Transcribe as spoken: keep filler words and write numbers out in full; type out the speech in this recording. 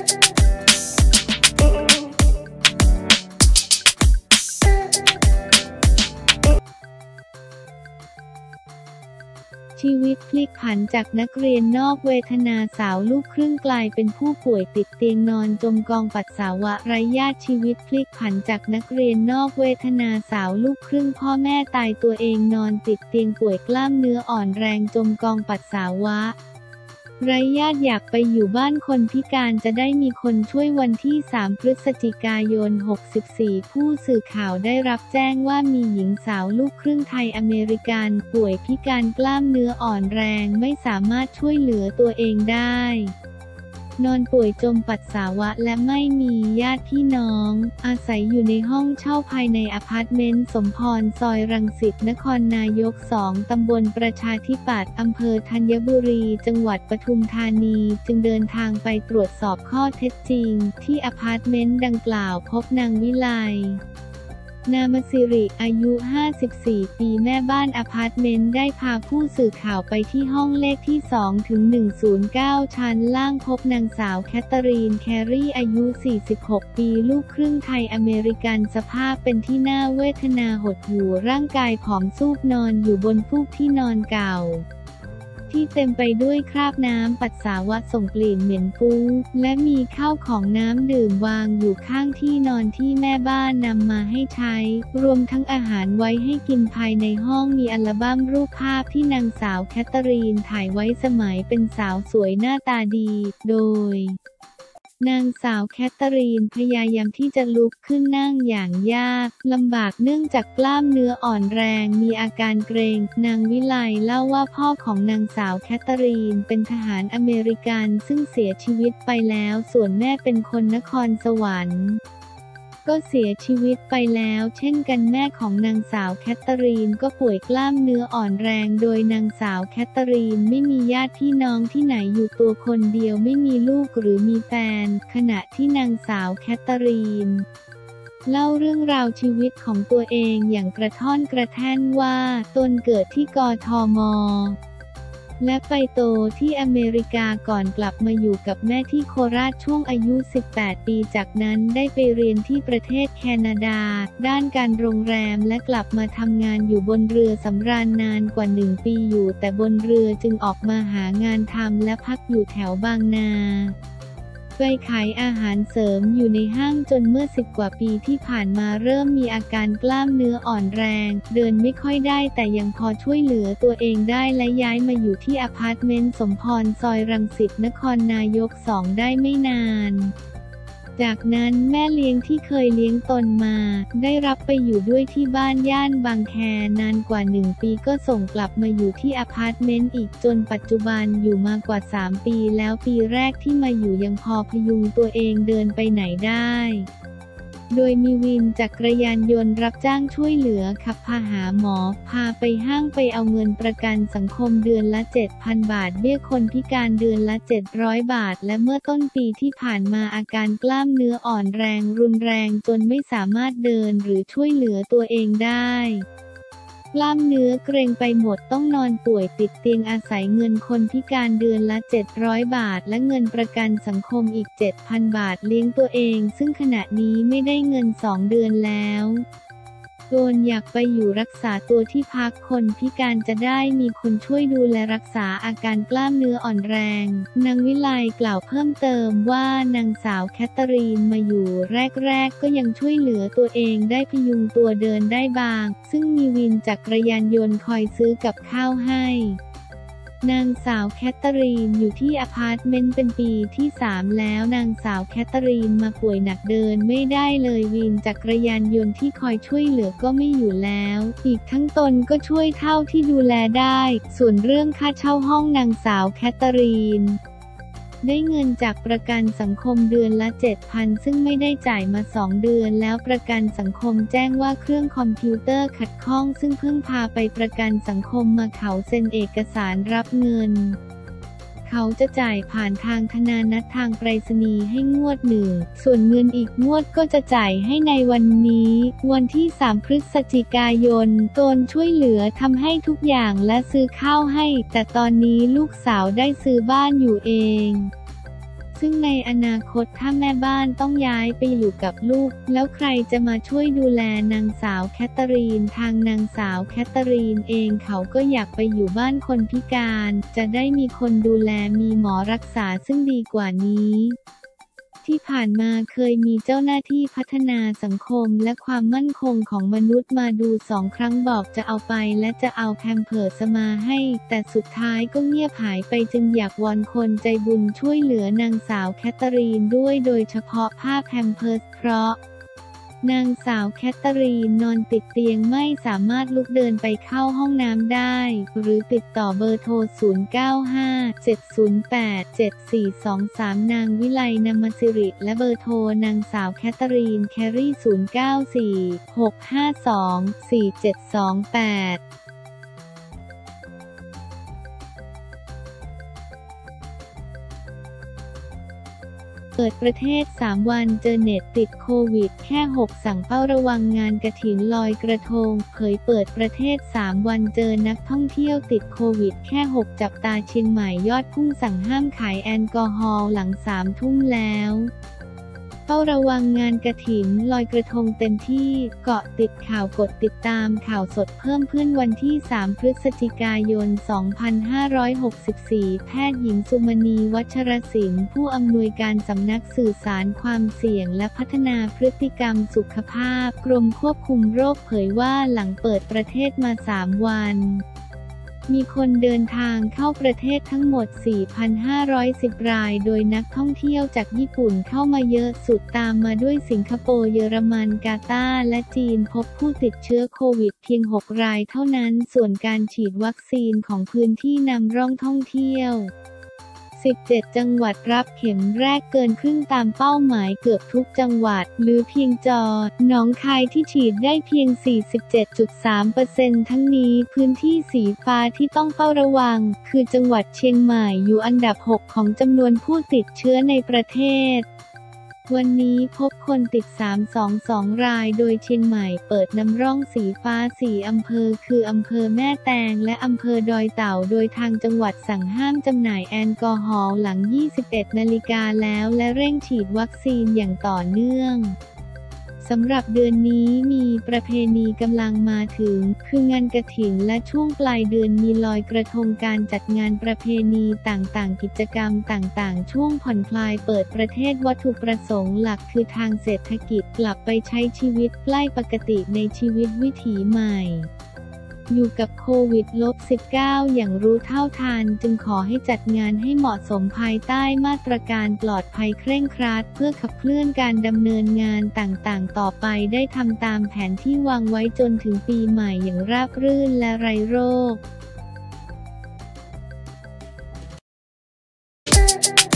ชีวิตพลิกผันจากนักเรียนนอกเวทนาสาวลูกครึ่งกลายเป็นผู้ป่วยติดเตียงนอนจมกองปัสสาวะไร้ญาติชีวิตพลิกผันจากนักเรียนนอกเวทนาสาวลูกครึ่งพ่อแม่ตายตัวเองนอนติดเตียงป่วยกล้ามเนื้ออ่อนแรงจมกองปัสสาวะไร้ญาติอยากไปอยู่บ้านคนพิการจะได้มีคนช่วยวันที่สามพฤศจิกายนหกสิบสี่ผู้สื่อข่าวได้รับแจ้งว่ามีหญิงสาวลูกครึ่งไทยอเมริกันป่วยพิการกล้ามเนื้ออ่อนแรงไม่สามารถช่วยเหลือตัวเองได้นอนป่วยจมปัสสาวะและไม่มีญาติพี่น้องอาศัยอยู่ในห้องเช่าภายในอพาร์ตเมนต์สมพรซอยรังสิตนครนายกสองตำบลประชาธิปัตย์อำเภอธัญบุรีจังหวัดปทุมธานีจึงเดินทางไปตรวจสอบข้อเท็จจริงที่อพาร์ตเมนต์ดังกล่าวพบนางวิไลนามสิริอายุห้าสิบสี่ปีแม่บ้านอพาร์ตเมนต์ได้พาผู้สื่อข่าวไปที่ห้องเลขที่ สองถึงหนึ่งศูนย์เก้า ชั้นล่างพบนางสาวแคทเธอรีนแครี่อายุสี่สิบหกปีลูกครึ่งไทยอเมริกันสภาพเป็นที่น่าเวทนาหดหู่ร่างกายผอมซูบนอนอยู่บนฟูกที่นอนเก่าที่เต็มไปด้วยคราบน้ำปัสสาวะส่งกลิ่นเหม็นฟุ้งและมีข้าวของน้ำดื่มวางอยู่ข้างที่นอนที่แม่บ้านนำมาให้ใช้รวมทั้งอาหารไว้ให้กินภายในห้องมีอัลบั้มรูปภาพที่นางสาวแคทเธอรีนถ่ายไว้สมัยเป็นสาวสวยหน้าตาดีโดยนางสาวแคทเธอรีนพยายามที่จะลุกขึ้นนั่งอย่างยากลำบากเนื่องจากกล้ามเนื้ออ่อนแรงมีอาการเกร็งนางวิไลเล่าว่าพ่อของนางสาวแคทเธอรีนเป็นทหารอเมริกันซึ่งเสียชีวิตไปแล้วส่วนแม่เป็นคนนครสวรรค์ก็เสียชีวิตไปแล้วเช่นกันแม่ของนางสาวแคทเธอรีนก็ป่วยกล้ามเนื้ออ่อนแรงโดยนางสาวแคทเธอรีนไม่มีญาติพี่น้องที่ไหนอยู่ตัวคนเดียวไม่มีลูกหรือมีแฟนขณะที่นางสาวแคทเธอรีนเล่าเรื่องราวชีวิตของตัวเองอย่างกระท่อนกระแท่นว่าตนเกิดที่กทม.และไปโตที่อเมริกาก่อนกลับมาอยู่กับแม่ที่โคราชช่วงอายุสิบแปดปีจากนั้นได้ไปเรียนที่ประเทศแคนาดาด้านการโรงแรมและกลับมาทำงานอยู่บนเรือสำราญนานกว่าหนึ่งปีอยู่แต่บนเรือจึงออกมาหางานทำและพักอยู่แถวบางนาไปขายอาหารเสริมอยู่ในห้างจนเมื่อสิบกว่าปีที่ผ่านมาเริ่มมีอาการกล้ามเนื้ออ่อนแรงเดินไม่ค่อยได้แต่ยังพอช่วยเหลือตัวเองได้และย้ายมาอยู่ที่อพาร์ตเมนต์สมพรซอยรังสิตนครนายกสองได้ไม่นานจากนั้นแม่เลี้ยงที่เคยเลี้ยงตนมาได้รับไปอยู่ด้วยที่บ้านย่านบางแคนานกว่าหนึ่งปีก็ส่งกลับมาอยู่ที่อพาร์ตเมนต์อีกจนปัจจุบันอยู่มากว่าสามปีแล้วปีแรกที่มาอยู่ยังพอพยุงตัวเองเดินไปไหนได้โดยมีวินจักรยานยนต์รับจ้างช่วยเหลือขับพาหาหมอพาไปห้างไปเอาเงินประกันสังคมเดือนละ เจ็ดพัน บาทเบี้ยคนพิการเดือนละเจ็ดร้อยบาทและเมื่อต้นปีที่ผ่านมาอาการกล้ามเนื้ออ่อนแรงรุนแรงจนไม่สามารถเดินหรือช่วยเหลือตัวเองได้กล้ามเนื้อเกร็งไปหมดต้องนอนป่วยติดเตียงอาศัยเงินคนพิการเดือนละเจ็ดร้อยบาทและเงินประกันสังคมอีก เจ็ดพัน บาทเลี้ยงตัวเองซึ่งขณะนี้ไม่ได้เงินสองเดือนแล้วโดนอยากไปอยู่รักษาตัวที่พักคนพิการจะได้มีคนช่วยดูแลรักษาอาการกล้ามเนื้ออ่อนแรงนางวิไลกล่าวเพิ่มเติมว่านางสาวแคทเธอรีนมาอยู่แรกๆก็ยังช่วยเหลือตัวเองได้พยุงตัวเดินได้บางซึ่งมีวินจักรยานยนต์คอยซื้อกับข้าวให้นางสาวแคทเธอรีนอยู่ที่อพาร์ตเมนต์เป็นปีที่สามแล้วนางสาวแคทเธอรีนมาป่วยหนักเดินไม่ได้เลยวินจักรยานยนต์ที่คอยช่วยเหลือก็ไม่อยู่แล้วอีกทั้งตนก็ช่วยเท่าที่ดูแลได้ส่วนเรื่องค่าเช่าห้องนางสาวแคทเธอรีนได้เงินจากประกันสังคมเดือนละ เจ็ดพัน ซึ่งไม่ได้จ่ายมาสองเดือนแล้วประกันสังคมแจ้งว่าเครื่องคอมพิวเตอร์ขัดข้องซึ่งเพิ่งพาไปประกันสังคมมาเขาเซ็นเอกสารรับเงินเขาจะจ่ายผ่านทางธนานัตทางไปรษณีย์ให้งวดหนึ่งส่วนเงินอีกงวดก็จะจ่ายให้ในวันนี้วันที่สามพฤศจิกายนตนช่วยเหลือทำให้ทุกอย่างและซื้อข้าวให้แต่ตอนนี้ลูกสาวได้ซื้อบ้านอยู่เองซึ่งในอนาคตถ้าแม่บ้านต้องย้ายไปอยู่กับลูกแล้วใครจะมาช่วยดูแลนางสาวแคทเธอรีนทางนางสาวแคทเธอรีนเองเขาก็อยากไปอยู่บ้านคนพิการจะได้มีคนดูแลมีหมอรักษาซึ่งดีกว่านี้ที่ผ่านมาเคยมีเจ้าหน้าที่พัฒนาสังคมและความมั่นคงของมนุษย์มาดูสองครั้งบอกจะเอาไปและจะเอาแพมเพิร์สมาให้แต่สุดท้ายก็เงียบหายไปจึงอยากวอนคนใจบุญช่วยเหลือนางสาวแคทเธอรีนด้วยโดยเฉพาะผ้าแพมเพิร์สเพราะนางสาวแคทเธอรีนนอนติดเตียงไม่สามารถลุกเดินไปเข้าห้องน้ำได้หรือติดต่อเบอร์โทร ศูนย์ เก้า ห้า เจ็ด ศูนย์ แปด เจ็ด สี่ สอง สาม นางวิไลนามสิริและเบอร์โทรนางสาวแคทเธอรีนแครี ศูนย์ เก้า สี่ หก ห้า สอง สี่ เจ็ด สอง แปดเปิดประเทศสามวันเจอเน็ตติดโควิดแค่หกสั่งเฝ้าระวังงานกฐินลอยกระทงเผยเปิดประเทศสามวันเจอนักท่องเที่ยวติดโควิดแค่หกจับตาเชียงใหม่ยอดพุ่งสั่งห้ามขายแอลกอฮอล์หลังสามทุ่มแล้วเฝ้าระวังงานกฐินลอยกระทงเต็มที่เกาะติดข่าวกดติดตามข่าวสดเพิ่มขึ้นวันที่สามพฤศจิกายนสองพันห้าร้อยหกสิบสี่แพทย์หญิงสุมณีวัชรศิลป์ผู้อำนวยการสำนักสื่อสารความเสี่ยงและพัฒนาพฤติกรรมสุขภาพกรมควบคุมโรคเผยว่าหลังเปิดประเทศมาสามวันมีคนเดินทางเข้าประเทศทั้งหมด สี่พันห้าร้อยสิบ รายโดยนักท่องเที่ยวจากญี่ปุ่นเข้ามาเยอะสุดตามมาด้วยสิงคโปร์เยอรมันกาตาร์และจีนพบผู้ติดเชื้อโควิดเพียงหกรายเท่านั้นส่วนการฉีดวัคซีนของพื้นที่นำร่องท่องเที่ยวสิบเจ็ด จังหวัดรับเข็มแรกเกินครึ่งตามเป้าหมายเกือบทุกจังหวัดหรือเพียงจอหนองคายที่ฉีดได้เพียง สี่สิบเจ็ดจุดสามเปอร์เซ็นต์ ทั้งนี้พื้นที่สีฟ้าที่ต้องเฝ้าระวังคือจังหวัดเชียงใหม่อยู่อันดับหกของจำนวนผู้ติดเชื้อในประเทศวันนี้พบคนติดสามร้อยยี่สิบสองรายโดยเชียงใหม่เปิดนำร่องสีฟ้าสี่อำเภอคืออำเภอแม่แตงและอำเภอดอยเต่าโดยทางจังหวัดสั่งห้ามจำหน่ายแอลกอฮอล์หลังยี่สิบเอ็ดนาฬิกาแล้วและเร่งฉีดวัคซีนอย่างต่อเนื่องสำหรับเดือนนี้มีประเพณีกำลังมาถึงคืองานกฐินและช่วงปลายเดือนมีลอยกระทงการจัดงานประเพณีต่างๆกิจกรรมต่างๆช่วงผ่อนคลายเปิดประเทศวัตถุประสงค์หลักคือทางเศรษฐกิจกลับไปใช้ชีวิตใกล้ปกติในชีวิตวิถีใหม่อยู่กับโควิด สิบเก้า อย่างรู้เท่าทันจึงขอให้จัดงานให้เหมาะสมภายใต้มาตรการปลอดภัยเคร่งครัดเพื่อขับเคลื่อนการดำเนินงานต่างๆต่อไปได้ทำตามแผนที่วางไว้จนถึงปีใหม่อย่างราบรื่นและไร้โรค